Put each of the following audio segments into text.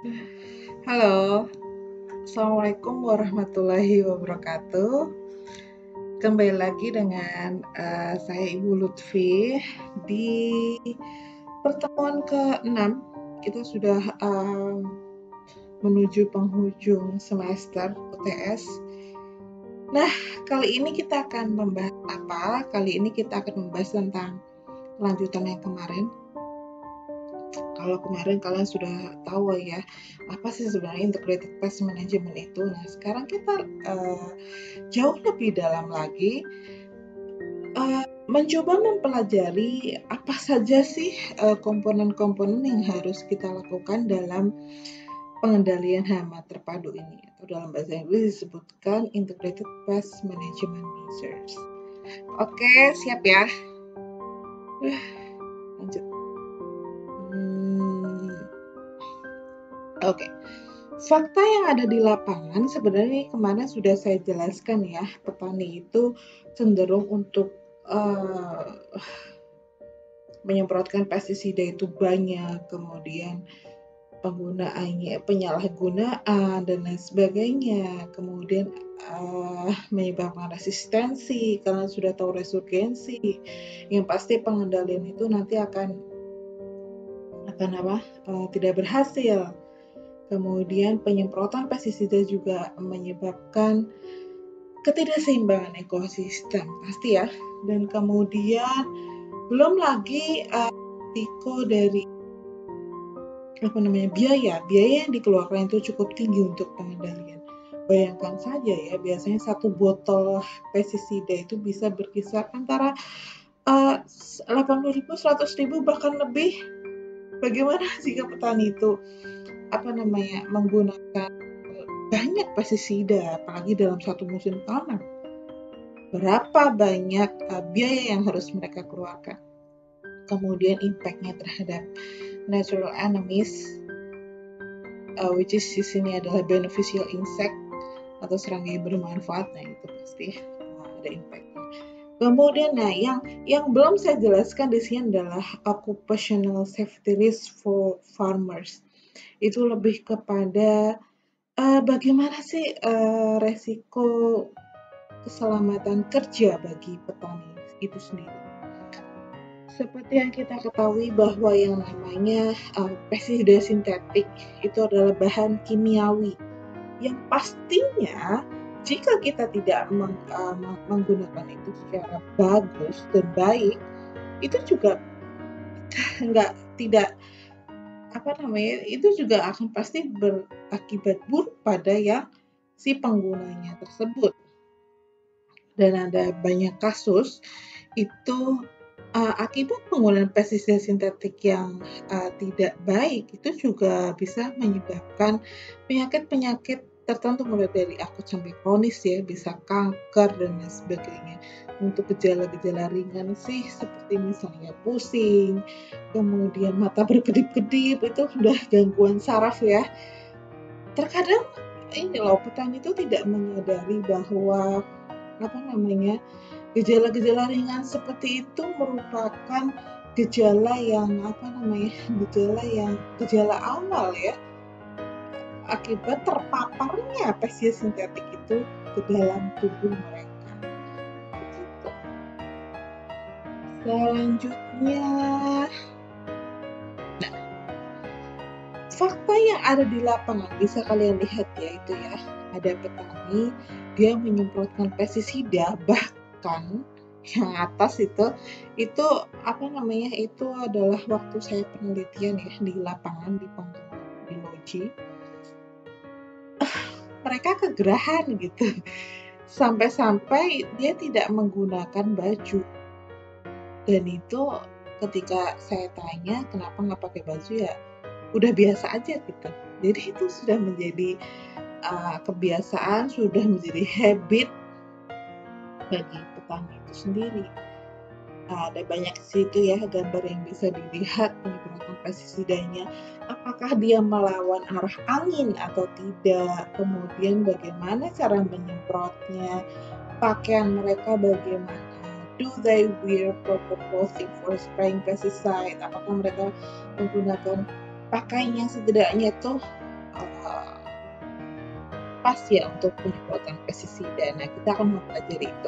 Halo, Assalamualaikum warahmatullahi wabarakatuh. Kembali lagi dengan saya Ibu Lutfi di pertemuan ke-6. Kita sudah menuju penghujung semester UTS. Nah, kali ini kita akan membahas apa? Kali ini kita akan membahas tentang lanjutan yang kemarin. Kalau kemarin kalian sudah tahu ya, apa sih sebenarnya Integrated Pest Management itu. Nah, sekarang kita jauh lebih dalam lagi mencoba mempelajari apa saja sih komponen-komponen yang harus kita lakukan dalam pengendalian hama terpadu ini, atau dalam bahasa Inggris disebutkan Integrated Pest Management Measures. Oke, siap ya? Lanjut. Oke. Fakta yang ada di lapangan sebenarnya kemarin sudah saya jelaskan ya, petani itu cenderung untuk menyemprotkan pestisida itu banyak, kemudian penggunaannya, penyalahgunaan dan lain sebagainya, kemudian menyebabkan resistensi karena sudah tahu resurgensi. Yang pasti pengendalian itu nanti akan tidak berhasil. Kemudian penyemprotan pestisida juga menyebabkan ketidakseimbangan ekosistem pasti ya. Dan kemudian belum lagi risiko dari biaya yang dikeluarkan itu cukup tinggi untuk pengendalian. Bayangkan saja ya, biasanya satu botol pestisida itu bisa berkisar antara 80.000, 100.000 bahkan lebih. Bagaimana jika petani itu menggunakan banyak pestisida, apalagi dalam satu musim tanam? Berapa banyak biaya yang harus mereka keluarkan? Kemudian impact-nya terhadap natural enemies, which is di sini adalah beneficial insect atau serangga yang bermanfaat. Nah, itu pasti ada impact-nya. Kemudian, yang belum saya jelaskan di sini adalah occupational safety risk for farmers. Itu lebih kepada bagaimana sih resiko keselamatan kerja bagi petani itu sendiri. Seperti yang kita ketahui bahwa yang namanya pestisida sintetik itu adalah bahan kimiawi yang pastinya jika kita tidak menggunakan itu secara bagus dan baik, itu juga itu juga akan pasti berakibat buruk pada yang si penggunanya tersebut. Dan ada banyak kasus itu akibat penggunaan pestisida sintetik yang tidak baik itu juga bisa menyebabkan penyakit-penyakit tertentu mulai dari akut sampai kronis ya, bisa kanker dan lain sebagainya. Untuk gejala-gejala ringan sih seperti misalnya pusing, kemudian mata berkedip-kedip, itu sudah gangguan saraf ya. Terkadang petani itu tidak menyadari bahwa gejala-gejala ringan seperti itu merupakan gejala awal ya, akibat terpaparnya pestisida sintetik itu ke dalam tubuh mereka. Begitu. Selanjutnya, fakta yang ada di lapangan bisa kalian lihat ya, itu ya, ada petani dia menyemprotkan pestisida, bahkan yang atas itu adalah waktu saya penelitian ya di lapangan di Loji. Mereka kegerahan gitu, sampai-sampai dia tidak menggunakan baju. Dan itu ketika saya tanya kenapa nggak pakai baju, ya udah biasa aja gitu. Jadi itu sudah menjadi kebiasaan, sudah menjadi habit bagi petani itu sendiri. Ada banyak situ ya gambar yang bisa dilihat penyemprotan pestisidanya, apakah dia melawan arah angin atau tidak, kemudian bagaimana cara menyemprotnya, pakaian mereka bagaimana, do they wear proper clothing for spraying pesticide, apakah mereka menggunakan pakaian yang setidaknya itu pas ya untuk penyemprotan pestisida. Nah, kita akan mempelajari itu.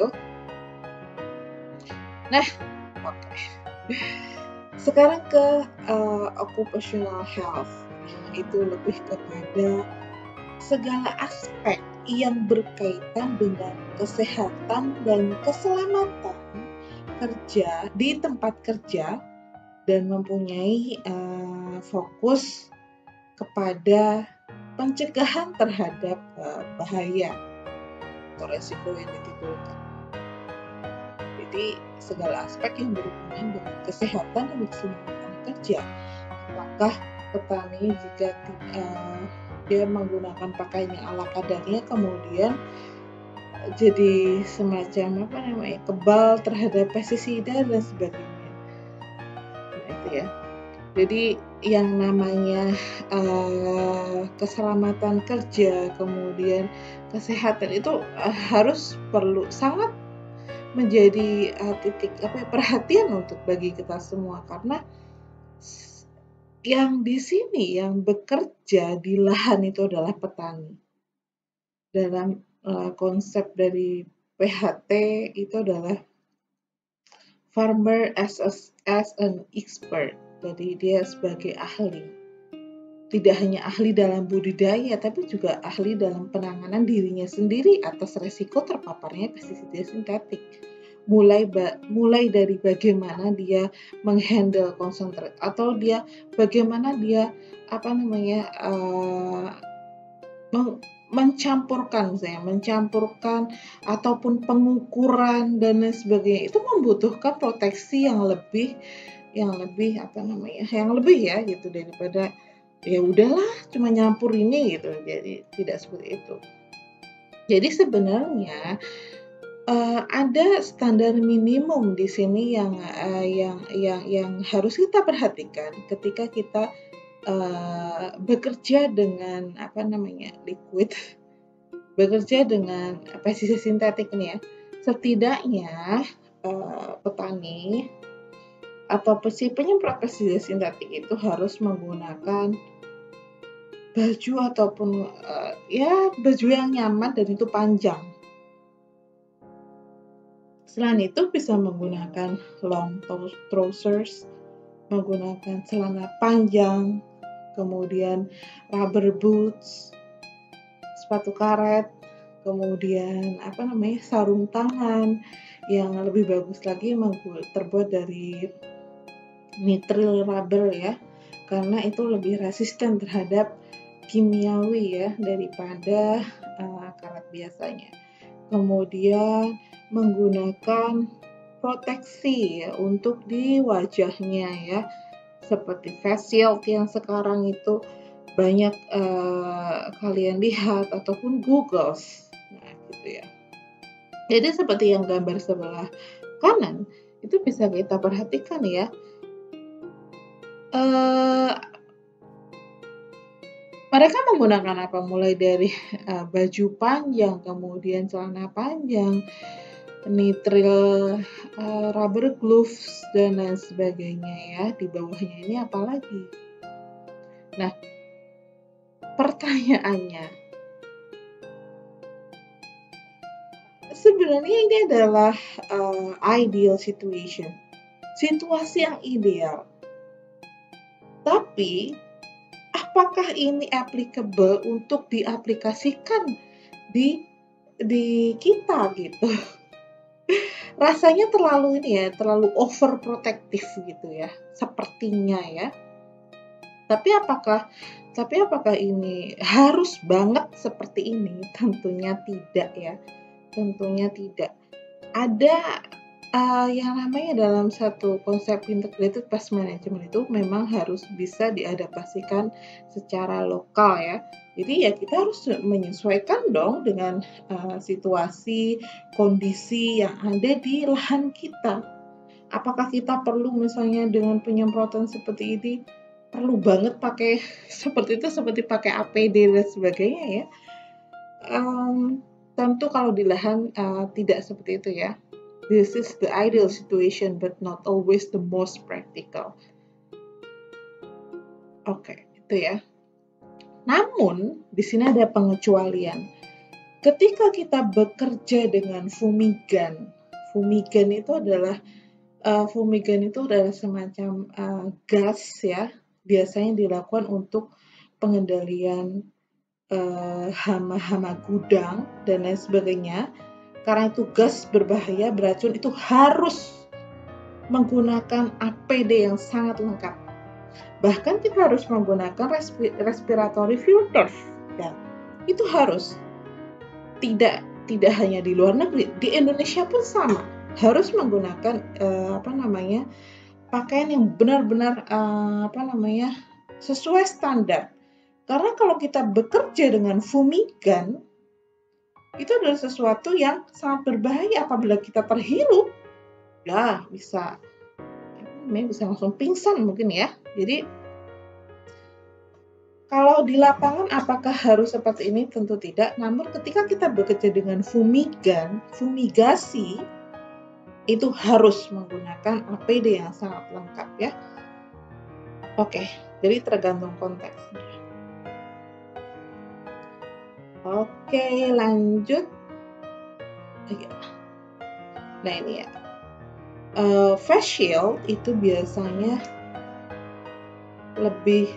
Nah, oke. Sekarang ke occupational health. Itu lebih kepada segala aspek yang berkaitan dengan kesehatan dan keselamatan kerja di tempat kerja dan mempunyai fokus kepada pencegahan terhadap bahaya atau resiko yang ditimbulkan. Jadi segala aspek yang berhubungan dengan kesehatan dan keselamatan kerja. Apakah petani jika dia menggunakan pakaian yang ala kadarnya kemudian jadi semacam kebal terhadap pestisida dan sebagainya. Nah, itu ya. Jadi yang namanya keselamatan kerja, kemudian kesehatan itu perlu sangat menjadi titik perhatian untuk bagi kita semua, karena yang di sini yang bekerja di lahan itu adalah petani. Dalam konsep dari PHT itu adalah farmer as an expert. Jadi dia sebagai ahli. Tidak hanya ahli dalam budidaya, tapi juga ahli dalam penanganan dirinya sendiri atas resiko terpaparnya pestisida sintetik. Mulai dari bagaimana dia menghandle konsentrat atau dia bagaimana dia mencampurkan ataupun pengukuran dan lain sebagainya, itu membutuhkan proteksi yang lebih ya gitu, daripada ya udahlah cuma nyampur ini gitu. Jadi tidak seperti itu. Jadi sebenarnya ada standar minimum di sini yang harus kita perhatikan ketika kita bekerja dengan liquid, bekerja dengan pestisida sintetik ini ya. Setidaknya petani atau penyemprot pestisida sintetik itu harus menggunakan baju ataupun baju yang nyaman dan itu panjang. Selain itu bisa menggunakan long trousers, menggunakan celana panjang, kemudian rubber boots, sepatu karet, kemudian sarung tangan yang lebih bagus lagi terbuat dari nitrile rubber ya, karena itu lebih resisten terhadap kimiawi ya daripada karet biasanya. Kemudian menggunakan proteksi ya untuk di wajahnya ya, seperti face shield yang sekarang itu banyak kalian lihat, ataupun goggles. Nah, gitu ya. Jadi seperti yang gambar sebelah kanan itu bisa kita perhatikan ya. Mereka menggunakan apa? Mulai dari baju panjang, kemudian celana panjang, nitrile rubber gloves dan lain sebagainya ya. Di bawahnya ini apalagi? Nah, pertanyaannya, sebenarnya ini adalah ideal situation, situasi yang ideal. Tapi apakah ini applicable untuk diaplikasikan di kita gitu? Rasanya terlalu overprotective gitu ya, sepertinya ya. Tapi apakah ini harus banget seperti ini? Tentunya tidak ya. Tentunya tidak. Ada yang namanya dalam satu konsep integrated pest management itu memang harus bisa diadaptasikan secara lokal ya. Jadi ya kita harus menyesuaikan dong dengan situasi, kondisi yang ada di lahan kita. Apakah kita perlu misalnya dengan penyemprotan seperti ini, perlu banget pakai seperti itu, seperti pakai APD dan sebagainya ya? Tentu kalau di lahan tidak seperti itu ya. This is the ideal situation, but not always the most practical. Oke, itu ya. Namun di sini ada pengecualian. ketika kita bekerja dengan fumigan itu adalah semacam gas ya, biasanya dilakukan untuk pengendalian hama-hama gudang dan lain sebagainya. Karena itu gas berbahaya, beracun, itu harus menggunakan APD yang sangat lengkap. Bahkan kita harus menggunakan respiratory filters ya. Itu harus. Tidak hanya di luar negeri, di Indonesia pun sama. Harus menggunakan pakaian yang benar-benar sesuai standar. Karena kalau kita bekerja dengan fumigan, itu adalah sesuatu yang sangat berbahaya apabila kita terhirup. Ya, bisa langsung pingsan mungkin ya. Jadi kalau di lapangan apakah harus seperti ini? Tentu tidak. Namun ketika kita bekerja dengan fumigasi, itu harus menggunakan APD yang sangat lengkap ya. Oke, jadi tergantung konteksnya. Oke, lanjut. Nah ini ya. Face shield itu biasanya lebih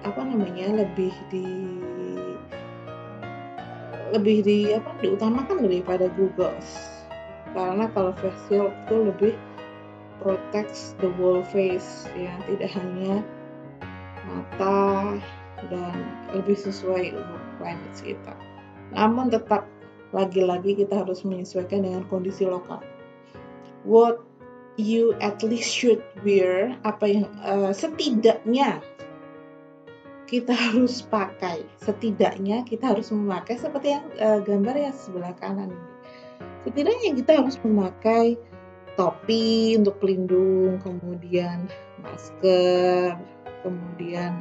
diutamakan daripada goggles. Karena kalau face shield itu lebih protects the whole face ya, tidak hanya mata, dan lebih sesuai untuk climate kita. Namun tetap lagi-lagi kita harus menyesuaikan dengan kondisi lokal. What you at least should wear, apa yang setidaknya kita harus pakai, setidaknya kita harus memakai seperti yang gambar yang sebelah kanan ini. Setidaknya kita harus memakai topi untuk pelindung, kemudian masker, kemudian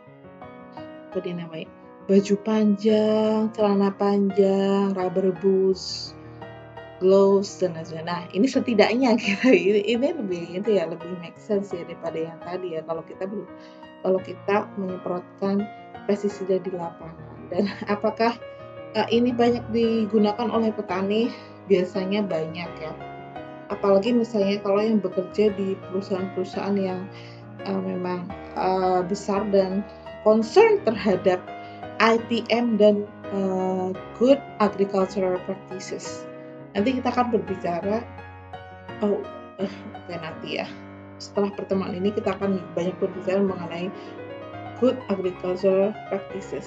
baju panjang, celana panjang, rubber boots, gloves dan lain-lain. Nah, ini setidaknya ini lebih make sense ya daripada yang tadi ya, kalau kita menyemprotkan pestisida di lapangan. Dan apakah ini banyak digunakan oleh petani? Biasanya banyak ya. Apalagi misalnya kalau yang bekerja di perusahaan-perusahaan yang memang besar dan concern terhadap IPM dan good agricultural practices. Nanti kita akan berbicara nanti ya. Setelah pertemuan ini kita akan banyak berbicara mengenai good agricultural practices.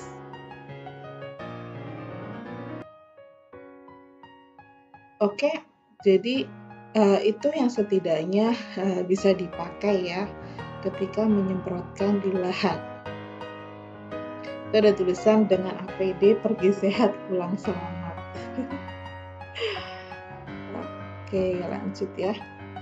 Oke, jadi itu yang setidaknya bisa dipakai ya ketika menyemprotkan di lahan. Itu ada tulisan dengan APD pergi sehat pulang selamat. Oke, lanjut ya.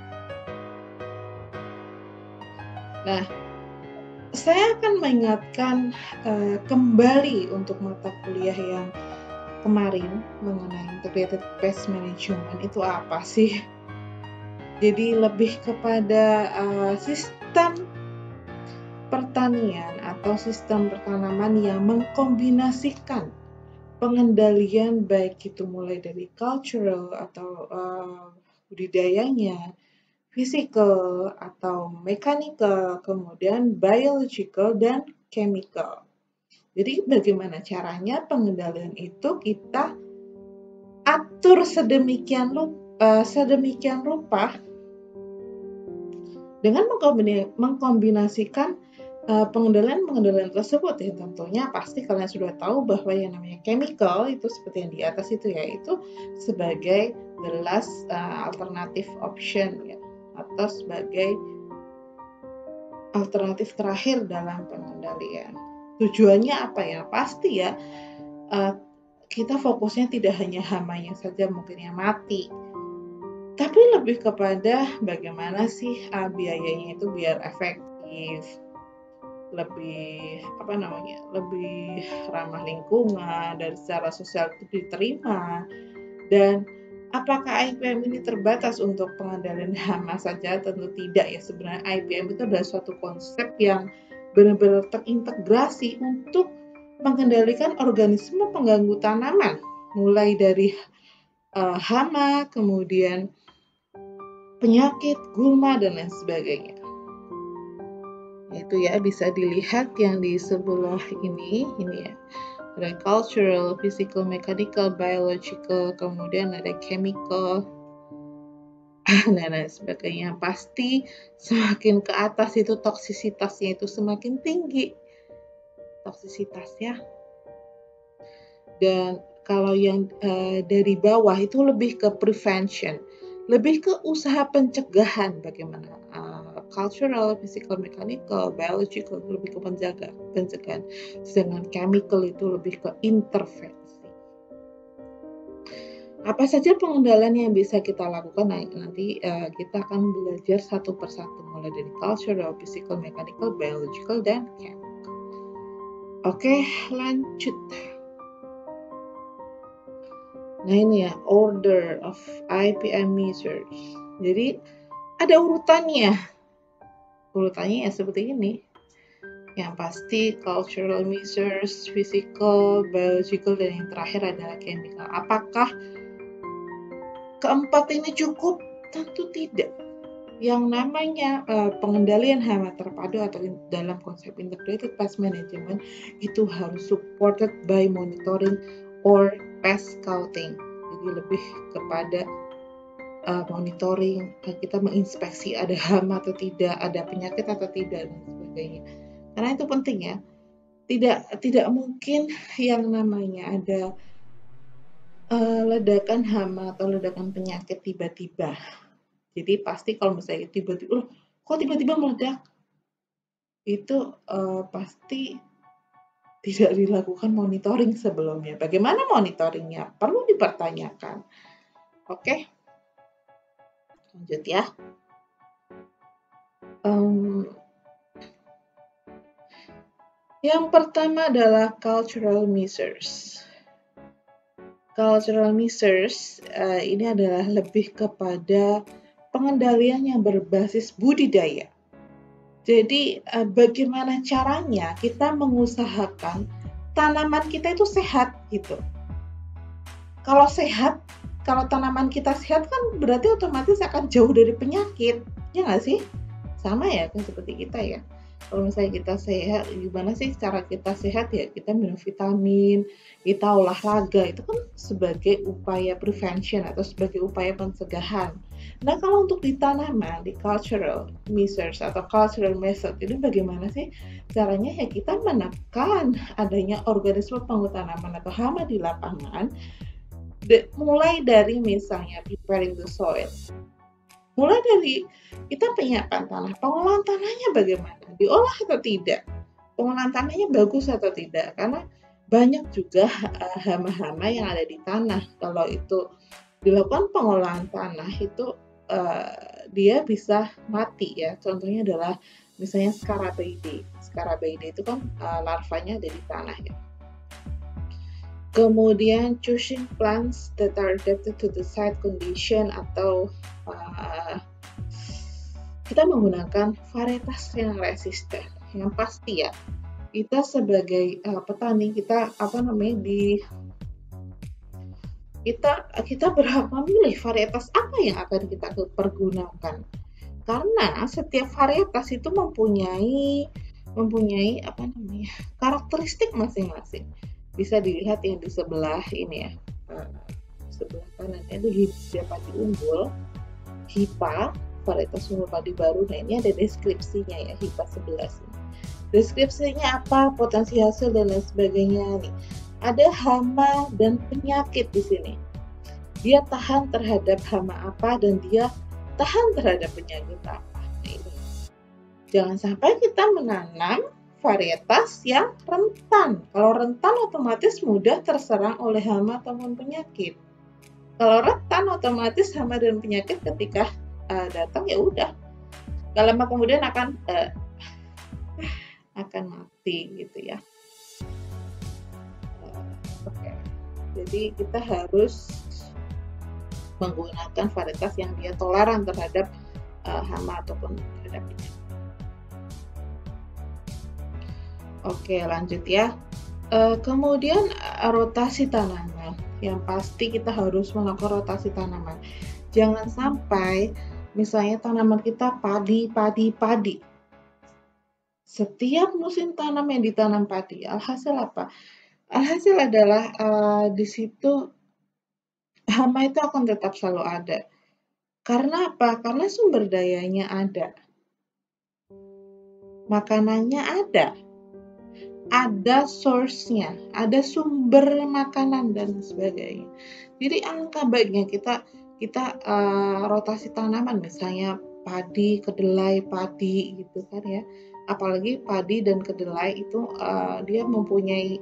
Nah, saya akan mengingatkan kembali untuk mata kuliah yang kemarin mengenai integrated pest management itu apa sih? Jadi lebih kepada sistem pertanian atau sistem pertanaman yang mengkombinasikan pengendalian baik itu mulai dari cultural atau budidayanya, physical atau mechanical, kemudian biological dan chemical. Jadi bagaimana caranya pengendalian itu kita atur sedemikian rupa dengan mengkombinasikan pengendalian tersebut ya. Tentunya pasti kalian sudah tahu bahwa yang namanya chemical itu seperti yang di atas itu ya, itu sebagai the last alternative option ya, atau sebagai alternatif terakhir dalam pengendalian. Tujuannya apa ya? Pasti ya kita fokusnya tidak hanya hamanya saja mungkin yang mati, tapi lebih kepada bagaimana sih biayanya itu biar efektif, lebih ramah lingkungan dan secara sosial itu diterima, dan apakah IPM ini terbatas untuk pengendalian hama saja? Tentu tidak ya. Sebenarnya IPM itu adalah suatu konsep yang benar-benar terintegrasi untuk mengendalikan organisme pengganggu tanaman mulai dari hama, kemudian penyakit, gulma, dan lain sebagainya. Itu ya, bisa dilihat yang di sebelah ini ya. Ada cultural, physical, mechanical, biological, kemudian ada chemical, dan lain sebagainya. Pasti semakin ke atas itu toksisitasnya itu semakin tinggi. Toksisitasnya. Dan kalau yang dari bawah itu lebih ke prevention, lebih ke usaha pencegahan, bagaimana cultural, physical, mechanical, biological lebih ke pencegahan, sedangkan chemical itu lebih ke intervensi. Apa saja pengendalian yang bisa kita lakukan? Nanti kita akan belajar satu persatu, mulai dari cultural, physical, mechanical, biological, dan chemical. Oke, lanjut. Nah ini ya, order of IPM measures. Jadi ada urutannya. Urutannya ya seperti ini. Yang pasti cultural measures, physical, biological, dan yang terakhir adalah chemical. Apakah keempat ini cukup? Tentu tidak. Yang namanya pengendalian hama terpadu atau dalam konsep integrated pest management itu harus supported by monitoring or pest scouting. Jadi lebih kepada monitoring, kita menginspeksi ada hama atau tidak, ada penyakit atau tidak, dan sebagainya. Karena itu penting ya. Tidak mungkin yang namanya ada ledakan hama atau ledakan penyakit tiba-tiba. Jadi pasti kalau misalnya tiba-tiba, kok tiba-tiba meledak? Itu pasti tidak dilakukan monitoring sebelumnya. Bagaimana monitoringnya? Perlu dipertanyakan. Oke, lanjut ya. Yang pertama adalah cultural measures. Cultural measures ini adalah lebih kepada pengendalian yang berbasis budidaya. Jadi bagaimana caranya kita mengusahakan tanaman kita itu sehat gitu. Kalau sehat, kalau tanaman kita sehat kan berarti otomatis akan jauh dari penyakit, ya nggak sih? Sama ya kan seperti kita ya. Kalau misalnya kita sehat, gimana sih cara kita sehat ya? Kita minum vitamin, kita olahraga, itu kan sebagai upaya prevention atau sebagai upaya pencegahan. Nah kalau untuk di tanaman, di cultural measures atau cultural method, itu bagaimana sih caranya? Ya kita menekan adanya organisme pengguna tanaman atau hama di lapangan, mulai dari misalnya preparing the soil. Mulai dari kita penyiapan tanah, pengolahan tanahnya bagaimana? Diolah atau tidak? Pengolahan tanahnya bagus atau tidak? Karena banyak juga hama-hama yang ada di tanah. Kalau itu dilakukan pengolahan tanah itu dia bisa mati ya. Contohnya adalah misalnya Scarabaeidae. Scarabaeidae itu kan larvanya ada di tanah ya. Kemudian choosing plants that are adapted to the site condition atau kita menggunakan varietas yang resisten. Yang pasti ya, kita sebagai petani kita kita berhak memilih varietas apa yang akan kita pergunakan. Karena setiap varietas itu mempunyai karakteristik masing-masing. Bisa dilihat yang di sebelah ini ya, sebelah kanan itu hijau padi unggul, HIPA, varietas unggul padi baru. Nah ini ada deskripsinya ya, HIPA 11 ini. Deskripsinya apa, potensi hasil dan lain sebagainya nih. Ada hama dan penyakit di sini. Dia tahan terhadap hama apa dan dia tahan terhadap penyakit apa. Nah, ini. Jangan sampai kita menanam varietas yang rentan. Kalau rentan otomatis mudah terserang oleh hama ataupun penyakit. Kalau rentan otomatis hama dan penyakit ketika datang ya udah. Gak lama kemudian akan mati gitu ya. Oke. Jadi kita harus menggunakan varietas yang dia toleran terhadap hama ataupun terhadap penyakit. Oke, lanjut ya. Kemudian rotasi tanaman. yang pasti kita harus melakukan rotasi tanaman. Jangan sampai misalnya tanaman kita padi. Setiap musim tanam yang ditanam padi, alhasil apa? Alhasil adalah di situ hama itu akan tetap selalu ada. Karena apa? Karena sumber dayanya ada. Makanannya ada source-nya, ada sumber makanan dan sebagainya. Jadi alangkah baiknya kita rotasi tanaman, misalnya padi, kedelai, padi gitu kan ya. Apalagi padi dan kedelai itu dia mempunyai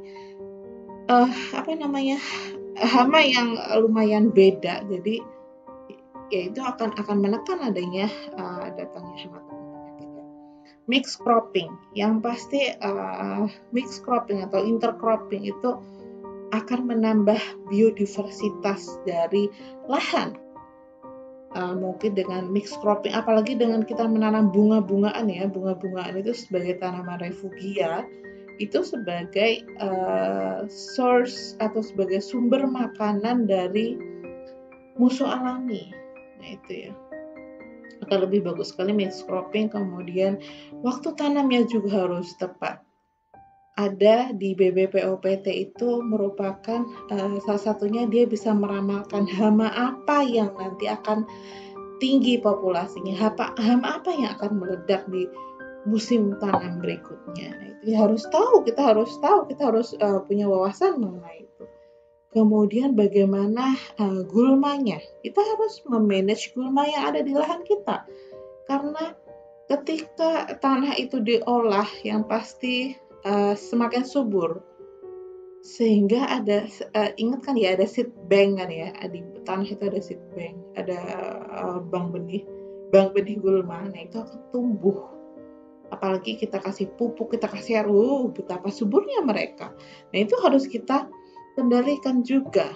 hama yang lumayan beda. Jadi ya itu akan menekan adanya datangnya hama penyakit. Mixed cropping, yang pasti mixed cropping atau intercropping itu akan menambah biodiversitas dari lahan. Mungkin dengan mixed cropping, apalagi dengan kita menanam bunga-bungaan ya, bunga-bungaan itu sebagai tanaman refugia, itu sebagai source atau sebagai sumber makanan dari musuh alami. Nah itu ya, akan lebih bagus sekali mixed cropping. Kemudian waktu tanamnya juga harus tepat. Ada di BBPOPT itu merupakan salah satunya dia bisa meramalkan hama apa yang nanti akan tinggi populasinya, hama apa yang akan meledak di musim tanam berikutnya. Nah, itu harus tahu, kita harus punya wawasan mengenai itu. Kemudian bagaimana gulmanya? Kita harus memanage gulma yang ada di lahan kita. Karena ketika tanah itu diolah, yang pasti semakin subur. Sehingga ada, ingat kan ya, ada seed bank kan ya, di tanah itu ada seed bank, ada bank benih gulma. Nah itu akan tumbuh. Apalagi kita kasih pupuk, kita kasih air, betapa suburnya mereka. Nah itu harus kita kendalikan juga.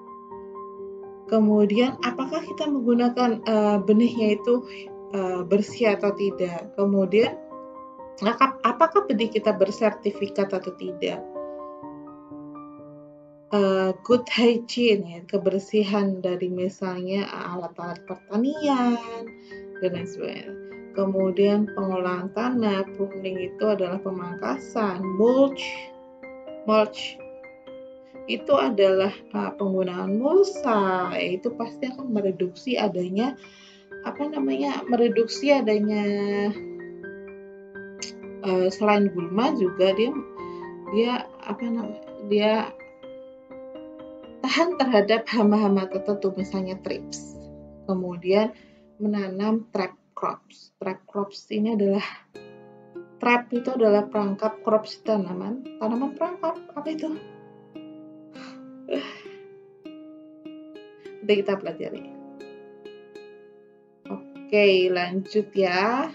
Kemudian apakah kita menggunakan benihnya itu bersih atau tidak? Kemudian apakah benih kita bersertifikat atau tidak? Good hygiene ya, kebersihan dari misalnya alat-alat pertanian dan lain sebagainya. Kemudian pengolahan tanah, pruning itu adalah pemangkasan, mulch itu adalah penggunaan mulsa, itu pasti akan mereduksi adanya selain gulma juga dia tahan terhadap hama-hama tertentu, misalnya thrips. Kemudian menanam trap crops. Trap crops ini adalah perangkap crops tanaman perangkap. Apa itu? Nanti kita pelajari. Oke, lanjut ya.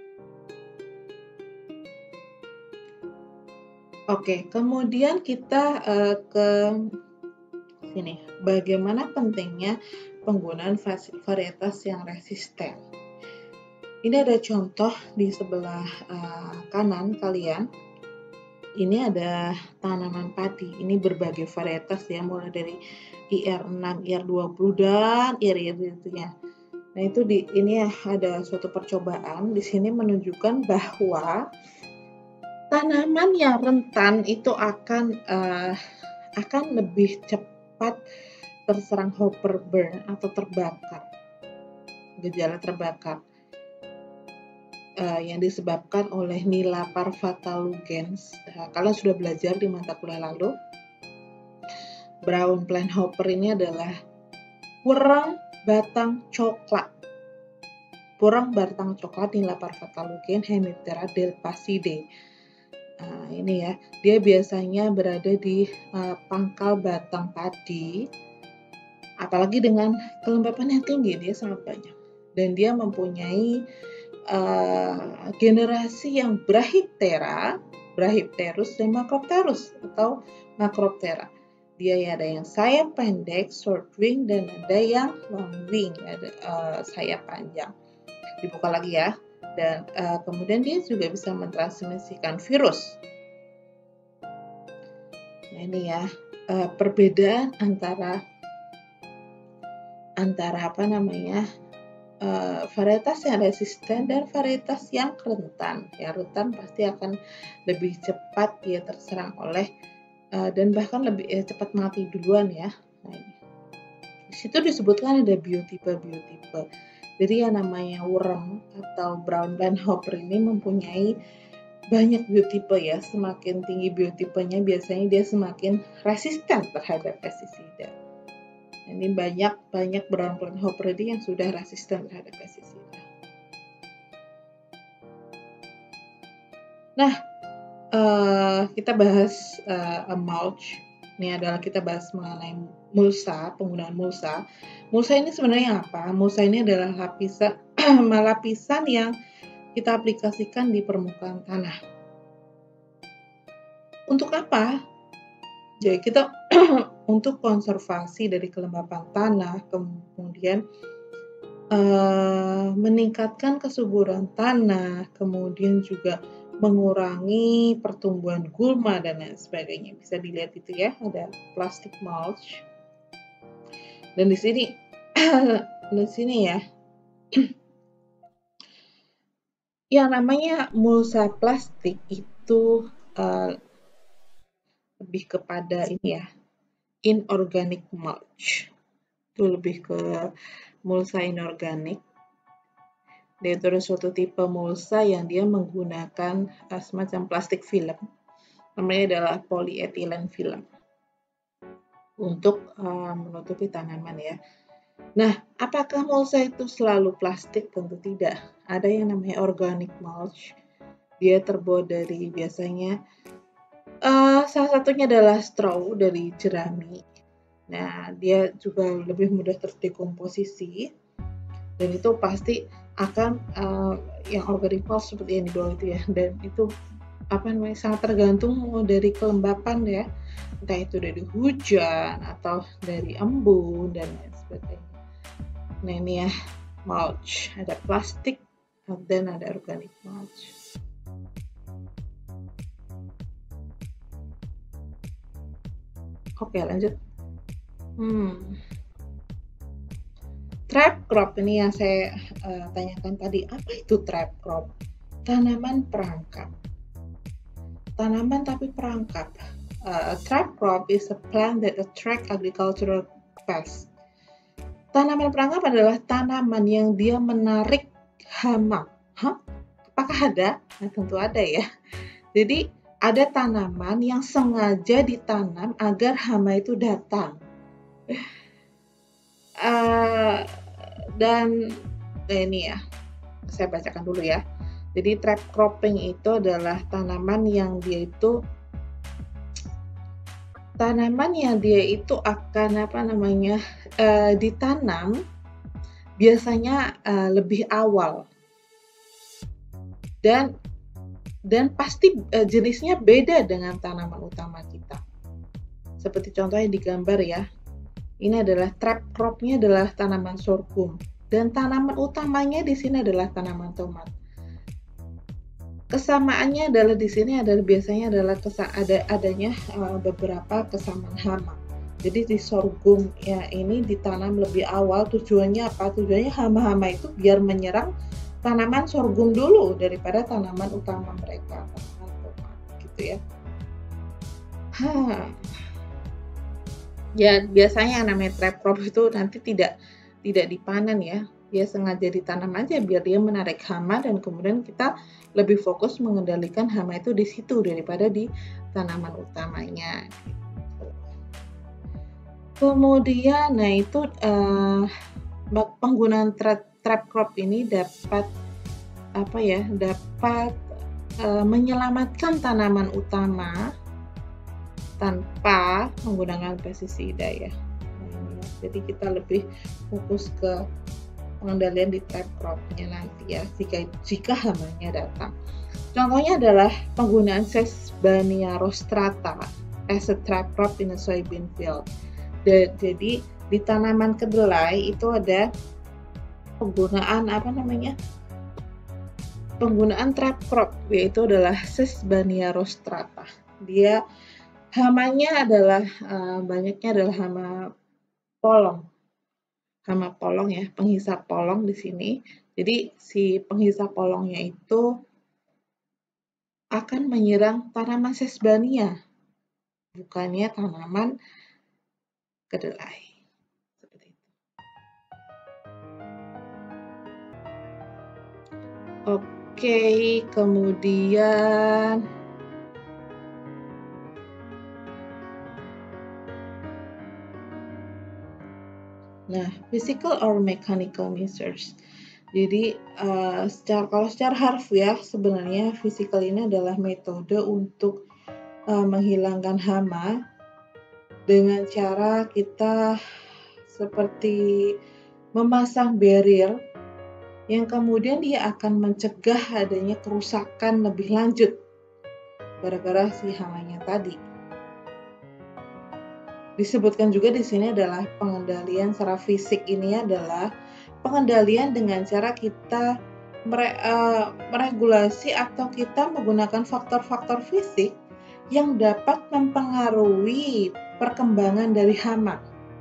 Oke, kemudian kita ke sini. Bagaimana pentingnya penggunaan varietas yang resisten? Ini ada contoh di sebelah kanan kalian. Ini ada tanaman padi. Ini berbagai varietas ya, mulai dari IR6, IR20 dan IR itu-nya. Nah, itu ini ada suatu percobaan di sini menunjukkan bahwa tanaman yang rentan itu akan lebih cepat terserang hopper burn atau terbakar. Gejala terbakar yang disebabkan oleh Nila parvatalugens. Kalian sudah belajar di mata kuliah lalu. Brown plant hopper ini adalah purang batang coklat. Purang batang coklat Nila parvatalugens Hemiptera delphaside. Ini ya, dia biasanya berada di pangkal batang padi. Apalagi dengan kelembapan yang tinggi, dia sangat banyak. Dan dia mempunyai generasi yang Brachypterus dan Macropterus atau Macroptera. Dia ya ada yang sayap pendek, short wing, dan ada yang long wing, ada sayap panjang. Dibuka lagi ya. Dan kemudian dia juga bisa mentransmisikan virus. Nah ini ya, perbedaan antara varietas yang resisten dan varietas yang rentan. Ya, rentan pasti akan lebih cepat dia terserang oleh dan bahkan lebih cepat mati duluan ya. Nah, ini. Di situ disebutkan ada biotipe. Jadi yang namanya worm atau brown landhopper ini mempunyai banyak biotipe ya. Semakin tinggi biotipenya biasanya dia semakin resisten terhadap pestisida. Ini banyak brown landhopper ini yang sudah resisten terhadap pestisida. Nah, kita bahas mulch. Ini adalah kita bahas mengenai mulsa, penggunaan mulsa. Mulsa ini sebenarnya apa? Mulsa ini adalah lapisan yang kita aplikasikan di permukaan tanah. Untuk apa? Jadi kita untuk konservasi dari kelembapan tanah, kemudian meningkatkan kesuburan tanah, kemudian juga mengurangi pertumbuhan gulma dan lain sebagainya. Bisa dilihat itu ya, ada plastic mulch. Dan di sini ya, yang namanya mulsa plastik itu lebih kepada ini ya, inorganic mulch. Itu lebih ke mulsa inorganik. Dia itu ada suatu tipe mulsa yang dia menggunakan semacam plastik film. Namanya adalah polyethylene film untuk menutupi tanaman ya. Nah, apakah mulsa itu selalu plastik? Tentu tidak. Ada yang namanya organic mulch. Dia terbuat dari biasanya salah satunya adalah straw dari jerami. Nah, dia juga lebih mudah terdekomposisi dan itu pasti akan yang organic mulch seperti yang di bawah itu ya. Dan itu sangat tergantung dari kelembapan ya, entah itu dari hujan atau dari embun dan lain sebagainya. Nah ini ya mulch, ada plastik dan ada organic mulch. Oke lanjut. Trap crop ini yang saya tanyakan tadi. Apa itu trap crop? Tanaman perangkap. Tanaman tapi perangkap. Trap crop is a plant that attract agricultural pests. Tanaman perangkap adalah tanaman yang dia menarik hama. Apakah ada? Nah, tentu ada ya. Jadi ada tanaman yang sengaja ditanam agar hama itu datang. Dan ini ya, saya bacakan dulu ya. Jadi trap cropping itu adalah tanaman yang dia itu akan ditanam biasanya lebih awal dan pasti jenisnya beda dengan tanaman utama kita. Seperti contohnya di gambar ya. Ini adalah trap cropnya adalah tanaman sorghum dan tanaman utamanya di sini adalah tanaman tomat. Kesamaannya adalah di sini biasanya adanya beberapa kesamaan hama. Jadi di sorghum ya ini ditanam lebih awal, tujuannya apa? Tujuannya hama-hama itu biar menyerang tanaman sorghum dulu daripada tanaman utama mereka, tanaman tomat gitu ya. Ya biasanya yang namanya trap crop itu nanti tidak dipanen ya. Dia sengaja ditanam aja biar dia menarik hama dan kemudian kita lebih fokus mengendalikan hama itu di situ daripada di tanaman utamanya. Kemudian, nah itu penggunaan trap crop ini dapat menyelamatkan tanaman utama tanpa menggunakan pestisida ya. Jadi kita lebih fokus ke pengendalian di trap cropnya nanti ya jika hamanya datang. Contohnya adalah penggunaan Sesbania rostrata as a trap crop in a soybean field. Jadi di tanaman kedelai itu ada penggunaan trap crop yaitu adalah Sesbania rostrata. Dia Hamanya adalah banyaknya adalah hama polong. Hama polong ya, penghisap polong di sini. Jadi si penghisap polongnya itu akan menyerang tanaman sesbania, bukannya tanaman kedelai. Seperti itu. Oke, kemudian physical or mechanical measures. Jadi kalau secara harfiah sebenarnya physical ini adalah metode untuk menghilangkan hama dengan cara kita seperti memasang barrier yang kemudian dia akan mencegah adanya kerusakan lebih lanjut gara-gara si hamanya tadi. Disebutkan juga di sini adalah pengendalian secara fisik ini adalah pengendalian dengan cara kita meregulasi atau kita menggunakan faktor-faktor fisik yang dapat mempengaruhi perkembangan dari hama.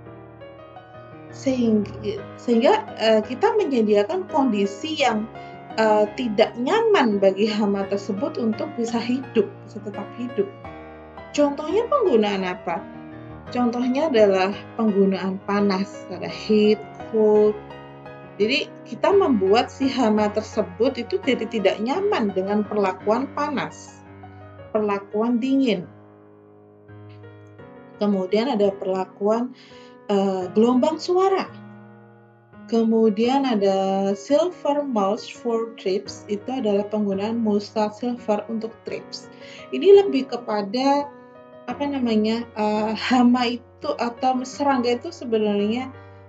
Sehingga kita menyediakan kondisi yang tidak nyaman bagi hama tersebut untuk bisa tetap hidup. Contohnya penggunaan apa? Contohnya adalah penggunaan panas, ada heat, cold. Jadi kita membuat si hama tersebut itu jadi tidak nyaman dengan perlakuan panas, perlakuan dingin. Kemudian ada perlakuan gelombang suara. Kemudian ada silver mulch for thrips, itu adalah penggunaan mulsa silver untuk thrips. Ini lebih kepada hama itu atau serangga itu sebenarnya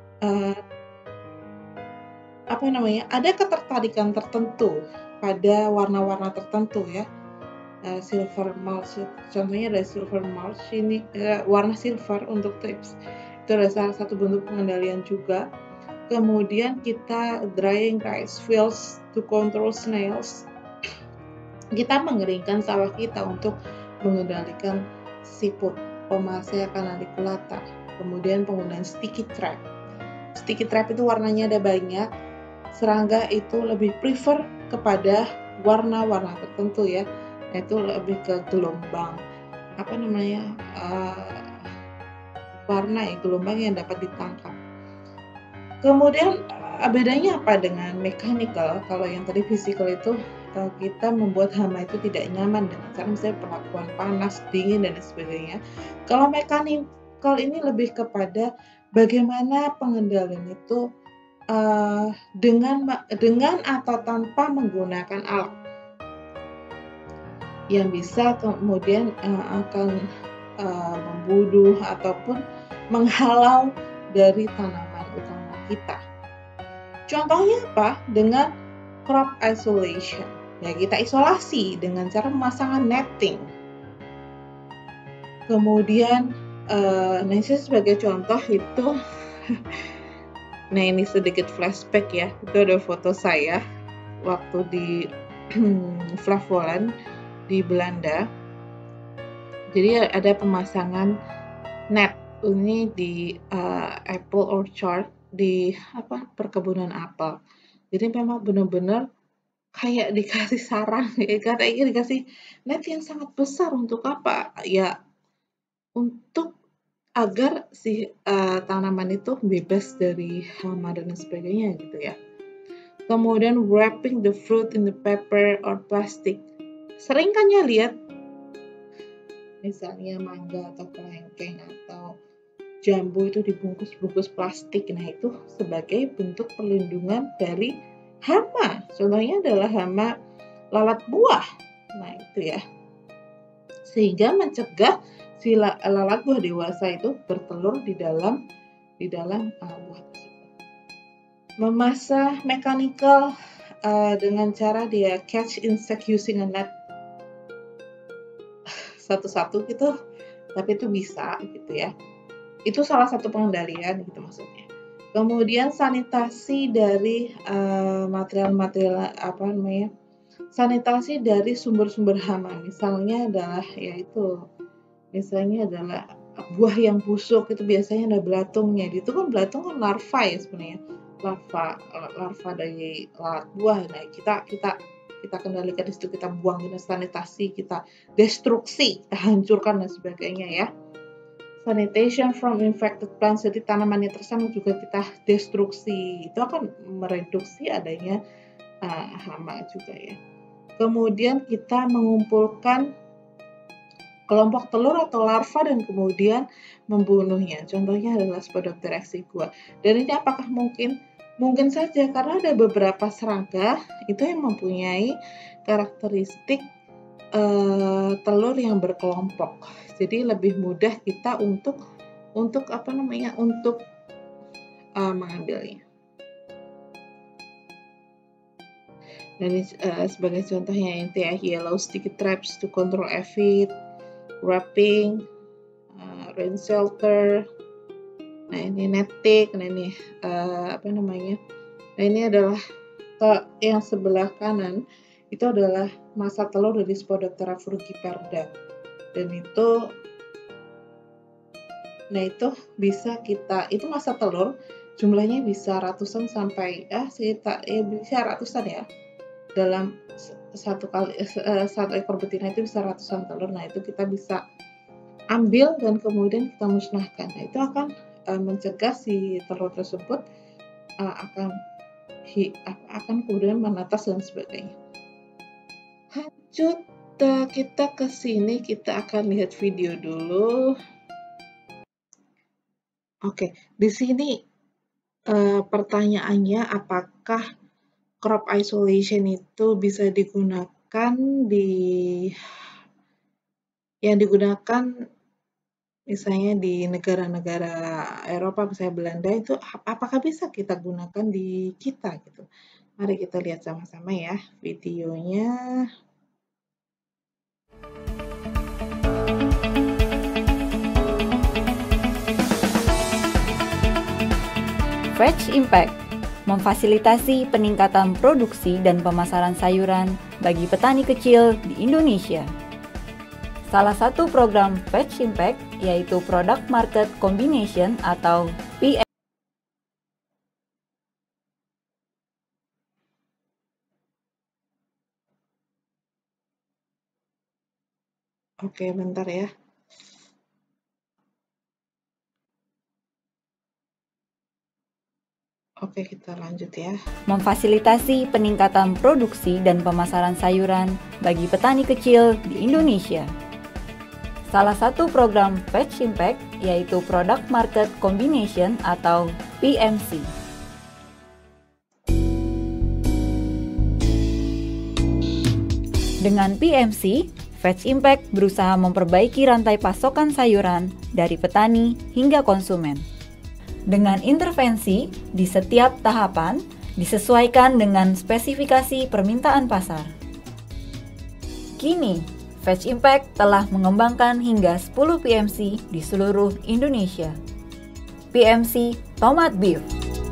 ada ketertarikan tertentu pada warna-warna tertentu ya. Silver mulch, contohnya ada silver mulch ini warna silver untuk thrips. Itu adalah salah satu bentuk pengendalian juga. Kemudian kita drying rice fields to control snails. Kita mengeringkan sawah kita untuk mengendalikan siput, Pomasea canaliculata. Kemudian penggunaan sticky trap. Sticky trap itu warnanya ada banyak. Serangga itu lebih prefer kepada warna-warna tertentu ya, yaitu lebih ke gelombang warna ya, gelombang yang dapat ditangkap. Kemudian bedanya apa dengan mechanical? Kalau yang tadi physical itu kita membuat hama itu tidak nyaman dengan cara misalnya perlakuan panas, dingin dan sebagainya. Kalau mechanical ini lebih kepada bagaimana pengendalian itu dengan atau tanpa menggunakan alat yang bisa kemudian akan membunuh ataupun menghalau dari tanaman utama kita. Contohnya apa? Dengan crop isolation. Ya, kita isolasi dengan cara memasang netting. Kemudian, ini sebagai contoh itu, nah ini sedikit flashback ya, itu ada foto saya waktu di Flevoland di Belanda. Jadi ada pemasangan net ini di apple orchard di perkebunan apel. Jadi memang benar-benar kayak dikasih sarang ya, karena ini dikasih net yang sangat besar untuk apa? Ya untuk agar si tanaman itu bebas dari hama dan sebagainya gitu ya. Kemudian wrapping the fruit in the paper or plastic. Sering kan ya lihat misalnya mangga atau kelengkeng atau jambu itu dibungkus plastik. Nah, itu sebagai bentuk perlindungan dari hama. Contohnya adalah hama lalat buah. Nah, itu ya. Sehingga mencegah si lalat buah dewasa itu bertelur di dalam buah tersebut. Memasah mechanical dengan cara dia catch insect using a net. Satu-satu gitu, tapi itu bisa gitu ya. Itu salah satu pengendalian gitu maksudnya. Kemudian sanitasi dari material sanitasi dari sumber-sumber hama. Misalnya adalah yaitu Misalnya adalah buah yang busuk itu biasanya ada belatungnya. Itu kan belatung kan larva ya sebenarnya. Larva dari lalat buah. Nah, kita kendalikan di situ, kita buang, kita sanitasi, kita destruksi, kita hancurkan dan sebagainya ya. Sanitation from infected plants, jadi tanaman yang tersangkut juga kita destruksi. Itu akan mereduksi adanya hama juga ya. Kemudian kita mengumpulkan kelompok telur atau larva dan kemudian membunuhnya. Contohnya adalah Spodoptera exigua. Dan ini apakah mungkin? Mungkin saja, karena ada beberapa serangga itu yang mempunyai karakteristik telur yang berkelompok. Jadi lebih mudah kita untuk mengambilnya. Dan sebagai contohnya yellow sticky traps to control aphid, wrapping, rain shelter. Nah ini netting, nah ini Nah ini adalah yang sebelah kanan itu adalah masa telur dari Spodoptera frugiperda. Dan itu bisa itu masa telur jumlahnya bisa ratusan sampai bisa ratusan ya. Dalam satu ekor betina itu bisa ratusan telur. Nah itu kita bisa ambil dan kemudian kita musnahkan. Nah itu akan mencegah si telur tersebut akan kemudian menetas dan sebagainya. Lanjut kita ke sini, kita akan lihat video dulu. Oke, di sini pertanyaannya apakah crop isolation itu bisa digunakan misalnya di negara-negara Eropa, misalnya Belanda, itu apakah bisa kita gunakan di kita gitu. Mari kita lihat sama-sama ya videonya. Fetch Impact memfasilitasi peningkatan produksi dan pemasaran sayuran bagi petani kecil di Indonesia. Salah satu program Fetch Impact yaitu Product Market Combination atau PM. Oke, bentar ya. Oke, kita lanjut ya. Memfasilitasi peningkatan produksi dan pemasaran sayuran bagi petani kecil di Indonesia. Salah satu program Fetch Impact yaitu Product Market Combination atau PMC. Dengan PMC, Fetch Impact berusaha memperbaiki rantai pasokan sayuran dari petani hingga konsumen. Dengan intervensi di setiap tahapan disesuaikan dengan spesifikasi permintaan pasar. Kini, Fetch Impact telah mengembangkan hingga 10 PMC di seluruh Indonesia. PMC Tomat Beef.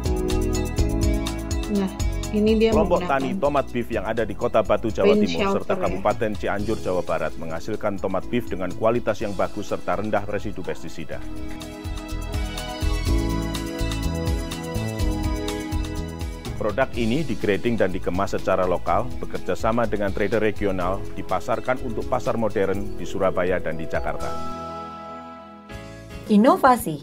Nah, ini dia kelompok tani tomat beef yang ada di Kota Batu, Jawa Timur, serta Kabupaten Cianjur, Jawa Barat menghasilkan tomat beef dengan kualitas yang bagus serta rendah residu pestisida. Produk ini digrading dan dikemas secara lokal, bekerja sama dengan trader regional, dipasarkan untuk pasar modern di Surabaya dan di Jakarta. Inovasi.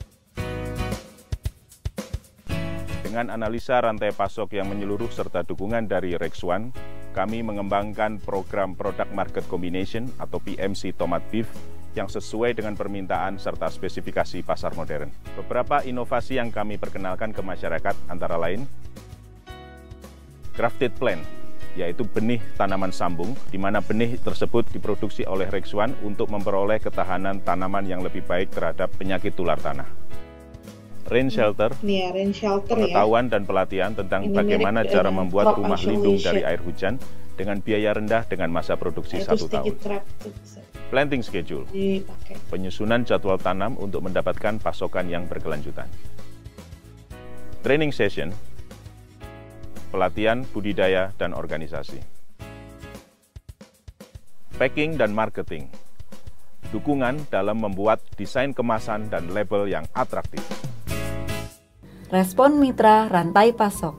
Dengan analisa rantai pasok yang menyeluruh serta dukungan dari Rexone, kami mengembangkan program Product Market Combination atau PMC Tomat Beef yang sesuai dengan permintaan serta spesifikasi pasar modern. Beberapa inovasi yang kami perkenalkan ke masyarakat antara lain, grafted plant, yaitu benih tanaman sambung, di mana benih tersebut diproduksi oleh Rexone untuk memperoleh ketahanan tanaman yang lebih baik terhadap penyakit tular tanah. Rain shelter, pengetahuan dan pelatihan tentang bagaimana cara membuat rumah lindung dari air hujan dengan biaya rendah dengan masa produksi 1 tahun. Planting schedule, penyusunan jadwal tanam untuk mendapatkan pasokan yang berkelanjutan. Training session, pelatihan budidaya dan organisasi. Packing dan marketing, dukungan dalam membuat desain kemasan dan label yang atraktif. Respon mitra rantai pasok.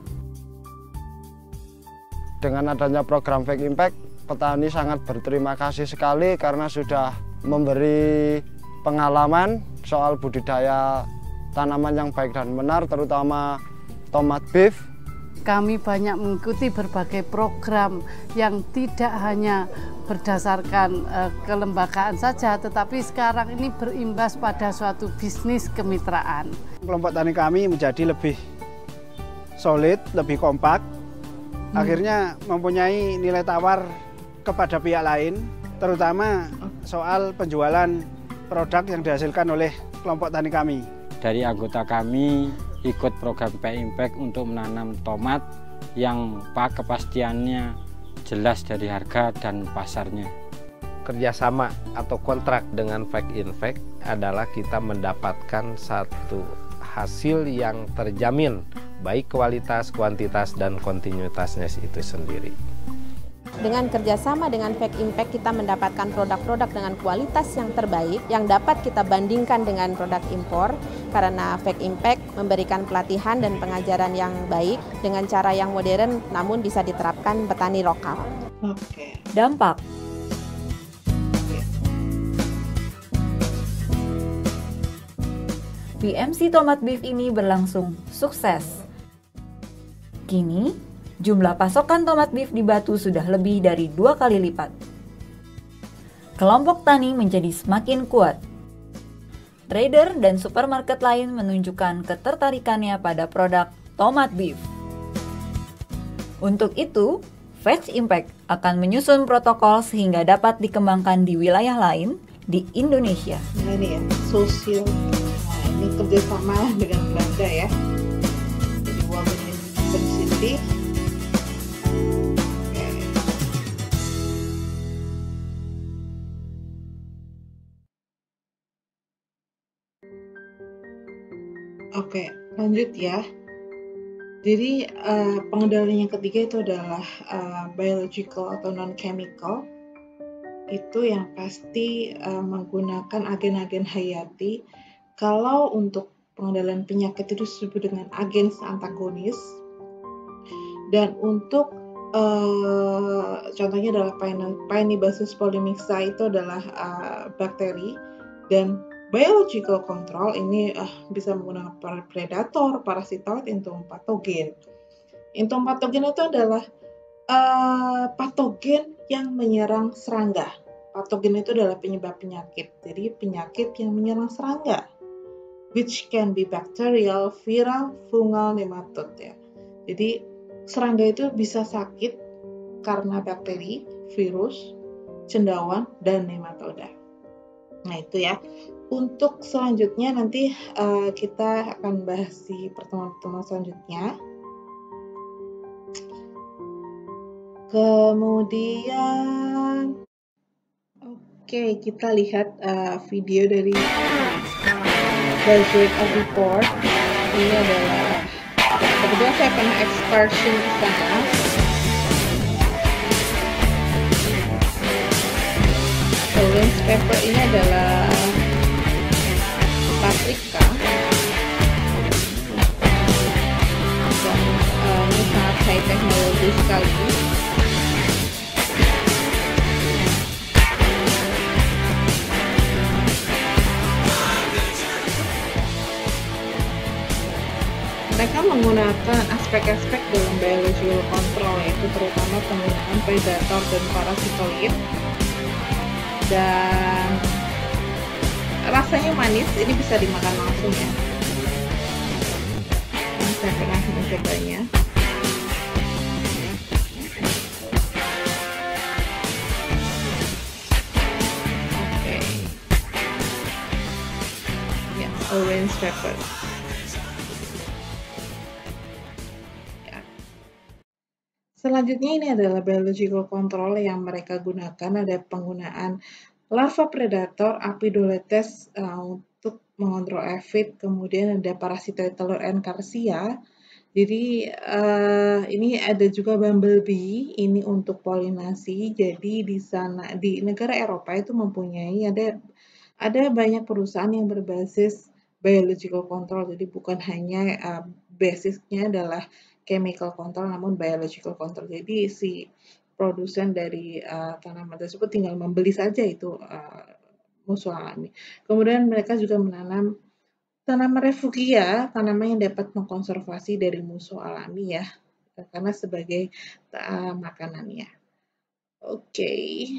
Dengan adanya program Fake Impact, petani sangat berterima kasih sekali karena sudah memberi pengalaman soal budidaya tanaman yang baik dan benar, terutama tomat beef. Kami banyak mengikuti berbagai program yang tidak hanya berdasarkan kelembagaan saja, tetapi sekarang ini berimbas pada suatu bisnis kemitraan. Kelompok tani kami menjadi lebih solid, lebih kompak, akhirnya mempunyai nilai tawar kepada pihak lain, terutama soal penjualan produk yang dihasilkan oleh kelompok tani kami. Dari anggota kami ikut program Fake Impact untuk menanam tomat yang kepastiannya jelas dari harga dan pasarnya. Kerjasama atau kontrak dengan Fake Impact adalah kita mendapatkan satu hasil yang terjamin, baik kualitas, kuantitas, dan kontinuitasnya itu sendiri. Dengan kerjasama dengan Fake Impact, kita mendapatkan produk-produk dengan kualitas yang terbaik yang dapat kita bandingkan dengan produk impor, karena Fake Impact memberikan pelatihan dan pengajaran yang baik dengan cara yang modern namun bisa diterapkan petani lokal. Oke. Dampak. PMC Tomat Beef ini berlangsung sukses. Kini, jumlah pasokan tomat beef di Batu sudah lebih dari 2 kali lipat. Kelompok tani menjadi semakin kuat. Trader dan supermarket lain menunjukkan ketertarikannya pada produk tomat beef. Untuk itu, Fetch Impact akan menyusun protokol sehingga dapat dikembangkan di wilayah lain di Indonesia. Nah ini ya, sosial. Nah ini kerjasama dengan Belanda ya. Jadi Wageningen University. Oke, lanjut ya. Jadi pengendalian yang ketiga itu adalah biological atau non-chemical. Itu yang pasti menggunakan agen-agen hayati. Kalau untuk pengendalian penyakit itu disebut dengan agen antagonis. Dan untuk contohnya adalah Paedobasis polymixa itu adalah bakteri, dan biological control ini bisa menggunakan predator, parasitoid, entomopatogen. Entomopatogen itu adalah patogen yang menyerang serangga. Patogen itu adalah penyebab penyakit. Jadi penyakit yang menyerang serangga, which can be bacterial, viral, fungal, nematode ya. Jadi serangga itu bisa sakit karena bakteri, virus, cendawan, dan nematoda. Nah itu ya. Untuk selanjutnya nanti kita akan bahas di pertemuan-pertemuan selanjutnya. Kemudian, oke, kita lihat video dari Graduate of Report. Ini adalah, kebetulan saya pernah excursion ke sana. Science paper ini adalah paprika, dan ini sangat high teknologi sekali. Mereka menggunakan aspek-aspek dalam biological control, yaitu terutama penggunaan predator dan parasitoid, dan rasanya manis. Ini bisa dimakan langsung ya. Saya pernah mencobanya. Oke. Ya, orange pepper. Ya. Selanjutnya ini adalah biological control yang mereka gunakan. Ada penggunaan larva predator Apidoletes untuk mengontrol aphid, kemudian ada parasitoid telur Encarsia. Jadi ini ada juga bumblebee, ini untuk polinasi. Jadi di sana, di negara Eropa itu mempunyai ada Ada banyak perusahaan yang berbasis biological control, jadi bukan hanya basisnya adalah chemical control, namun biological control. Jadi si produsen dari tanaman tersebut tinggal membeli saja itu musuh alami. Kemudian mereka juga menanam tanaman refugia, tanaman yang dapat mengkonservasi dari musuh alami ya, karena sebagai makanannya. Oke.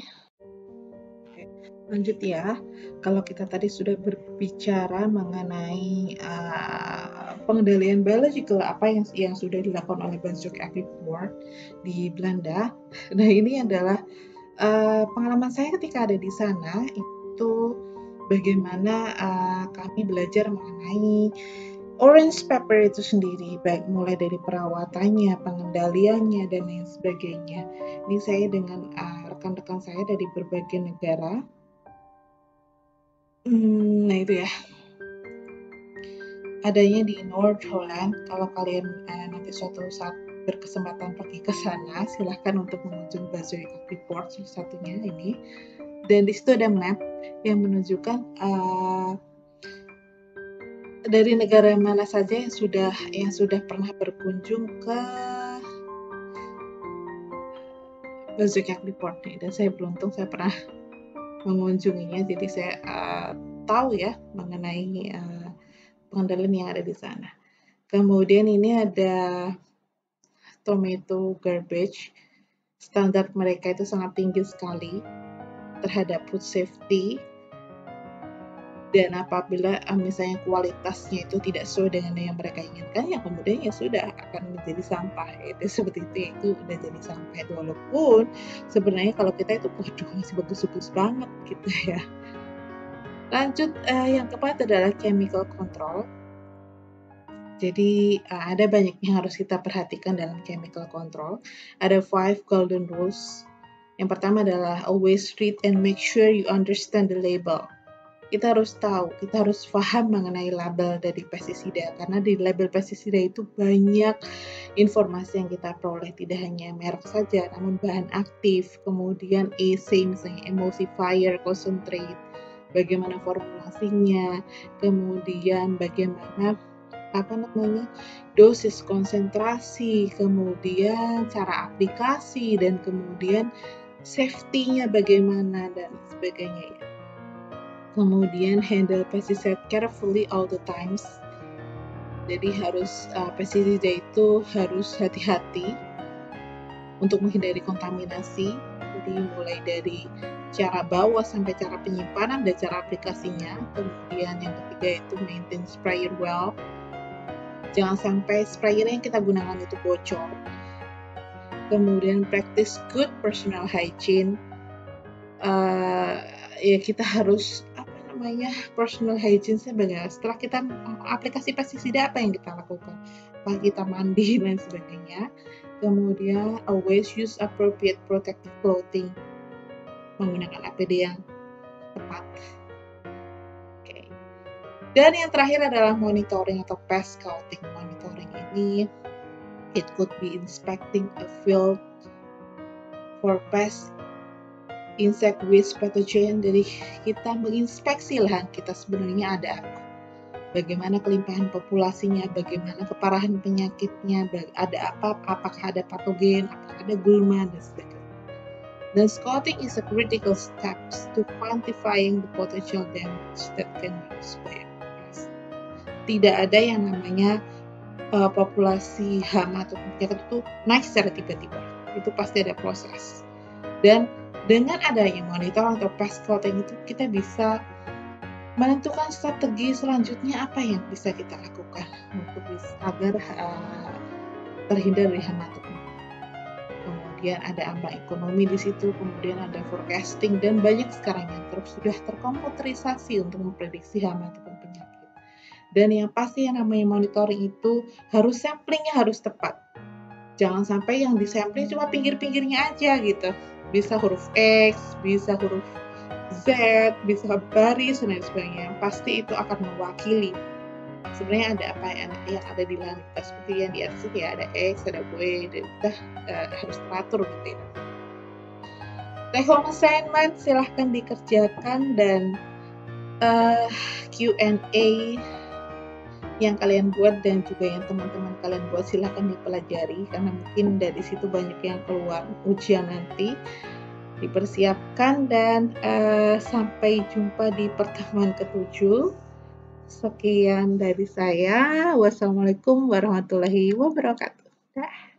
Lanjut ya, kalau kita tadi sudah berbicara mengenai pengendalian biological apa yang sudah dilakukan oleh Bezoek Agriport di Belanda. Nah ini adalah pengalaman saya ketika ada di sana, itu bagaimana kami belajar mengenai orange pepper itu sendiri, baik mulai dari perawatannya, pengendaliannya, dan lain sebagainya. Ini saya dengan rekan-rekan saya dari berbagai negara. Nah itu ya, adanya di North Holland. Kalau kalian nanti suatu saat berkesempatan pergi ke sana, silahkan untuk mengunjungi Bezoek Agriport satunya ini. Dan di situ ada map yang menunjukkan dari negara mana saja yang sudah pernah berkunjung ke Bezoek Agriport nih. Dan saya beruntung saya pernah mengunjunginya, jadi saya tahu ya mengenai pengendalian yang ada di sana. Kemudian ini ada tomato garbage. Standar mereka itu sangat tinggi sekali terhadap food safety. Dan apabila misalnya kualitasnya itu tidak sesuai dengan yang mereka inginkan, ya kemudian ya sudah akan menjadi sampah. Itu seperti itu udah jadi sampah. Walaupun sebenarnya kalau kita itu waduh masih bagus-bagus banget gitu ya. Lanjut, yang keempat adalah chemical control. Jadi ada banyak yang harus kita perhatikan dalam chemical control. Ada 5 golden rules. Yang pertama adalah always read and make sure you understand the label. Kita harus tahu, kita harus paham mengenai label dari pestisida, karena di label pestisida itu banyak informasi yang kita peroleh, tidak hanya merek saja, namun bahan aktif, kemudian EC misalnya emulsifier, concentrate, bagaimana formulasinya, kemudian bagaimana dosis konsentrasi, kemudian cara aplikasi, dan kemudian safety-nya bagaimana dan sebagainya ya. Kemudian handle pesticide carefully all the times. Jadi harus pestisida itu harus hati-hati untuk menghindari kontaminasi. Jadi mulai dari cara bawa sampai cara penyimpanan dan cara aplikasinya. Kemudian yang ketiga itu maintain sprayer well. Jangan sampai sprayer yang kita gunakan itu bocor. Kemudian practice good personal hygiene. Ya kita harus personal hygiene sebenarnya setelah kita aplikasi pestisida apa yang kita lakukan, apakah kita mandi dan sebagainya. Kemudian always use appropriate protective clothing, menggunakan APD yang tepat. Okay. Dan yang terakhir adalah monitoring atau pest scouting. Monitoring ini it could be inspecting a field for pests, insect waste pathogen. Jadi kita menginspeksi lahan kita sebenarnya ada apa, bagaimana kelimpahan populasinya, bagaimana keparahan penyakitnya, ada apa, apakah ada patogen, apakah ada gulma dan sebagainya. Dan scouting is a critical steps to quantifying the potential damage that can be caused by pests. Tidak ada yang namanya populasi hama atau penyakit itu naik secara tiba-tiba. Itu pasti ada proses. Dan dengan adanya monitor atau pest scouting itu kita bisa menentukan strategi selanjutnya apa yang bisa kita lakukan untuk agar terhindar dari hama atau penyakit. Kemudian ada ambang ekonomi di situ, kemudian ada forecasting, dan banyak sekarang yang sudah terkomputerisasi untuk memprediksi hama ataupun penyakit. Dan yang pasti yang namanya monitoring itu harus samplingnya harus tepat. Jangan sampai yang disampling cuma pinggir-pinggirnya aja gitu. Bisa huruf X, bisa huruf Z, bisa baris dan sebagainya. Pasti itu akan mewakili sebenarnya ada apa yang ada di lahan kita, seperti yang di atas ya, ada X, ada Y, dan kita harus teratur gitu ya. Take home assignment silahkan dikerjakan, dan Q&A yang kalian buat dan juga yang teman-teman kalian buat, silahkan dipelajari karena mungkin dari situ banyak yang keluar ujian nanti. Dipersiapkan dan sampai jumpa di pertemuan ke-7. Sekian dari saya. Wassalamualaikum warahmatullahi wabarakatuh. Dah.